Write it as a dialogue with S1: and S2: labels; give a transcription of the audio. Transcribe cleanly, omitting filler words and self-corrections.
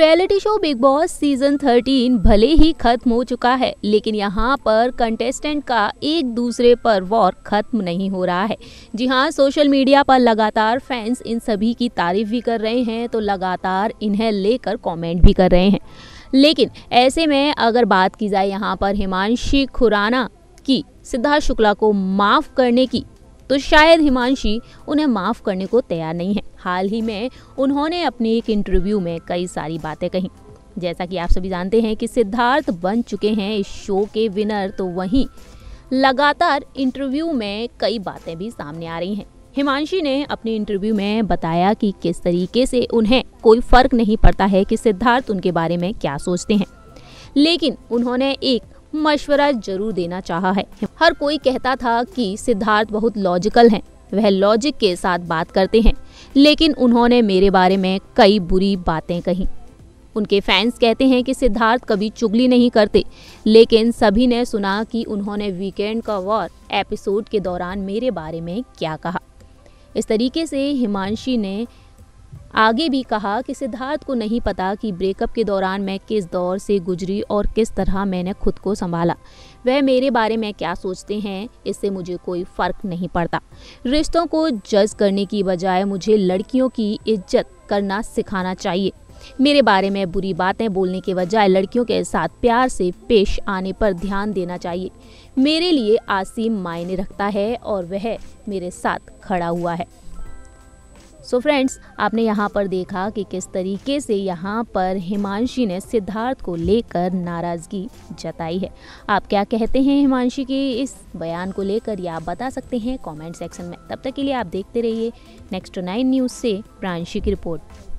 S1: Reality show Bigg Boss season 13 भले ही खत्म हो चुका है, लेकिन यहाँ पर कंटेस्टेंट का एक दूसरे पर वॉर खत्म नहीं हो रहा है। जी हाँ, सोशल मीडिया पर लगातार फैंस इन सभी की तारीफ भी कर रहे हैं, तो लगातार इन्हें लेकर कमेंट भी कर रहे हैं। लेकिन ऐसे में अगर बात की जाए यहाँ पर हिमांशी खुराना की सिद्धार्थ शुक्ला को माफ करने की, तो शायद हिमांशी उन्हें माफ करने को तैयार नहीं है। हाल ही में उन्होंने अपने एक इंटरव्यू में कई सारी बातें कही। जैसा कि आप सभी जानते हैं कि सिद्धार्थ बन चुके हैं इस शो के विनर, तो वहीं लगातार इंटरव्यू में कई बातें भी सामने आ रही हैं। हिमांशी ने अपने इंटरव्यू में बताया कि किस तरीके से उन्हें कोई फर्क नहीं पड़ता है कि सिद्धार्थ उनके बारे में क्या सोचते हैं, लेकिन उन्होंने एक मशवरा जरूर देना चाहा है। हर कोई कहता था कि सिद्धार्थ बहुत लॉजिकल हैं, वह लॉजिक के साथ बात करते हैं, लेकिन उन्होंने मेरे बारे में कई बुरी बातें कही। उनके फैंस कहते हैं कि सिद्धार्थ कभी चुगली नहीं करते, लेकिन सभी ने सुना कि उन्होंने वीकेंड का वॉर एपिसोड के दौरान मेरे बारे में क्या कहा। इस तरीके से हिमांशी ने आगे भी कहा कि सिद्धार्थ को नहीं पता कि ब्रेकअप के दौरान मैं किस दौर से गुजरी और किस तरह मैंने खुद को संभाला। वह मेरे बारे में क्या सोचते हैं, इससे मुझे कोई फर्क नहीं पड़ता। रिश्तों को जज करने की बजाय मुझे लड़कियों की इज्जत करना सिखाना चाहिए। मेरे बारे में बुरी बातें बोलने के बजाय लड़कियों के साथ प्यार से पेश आने पर ध्यान देना चाहिए। मेरे लिए आसिम मायने रखता है और वह मेरे साथ खड़ा हुआ है। सो फ्रेंड्स, आपने यहाँ पर देखा कि किस तरीके से यहाँ पर हिमांशी ने सिद्धार्थ को लेकर नाराज़गी जताई है। आप क्या कहते हैं हिमांशी के इस बयान को लेकर, या आप बता सकते हैं कमेंट सेक्शन में। तब तक के लिए आप देखते रहिए नेक्स्ट 9 न्यूज़ से प्रांशी की रिपोर्ट।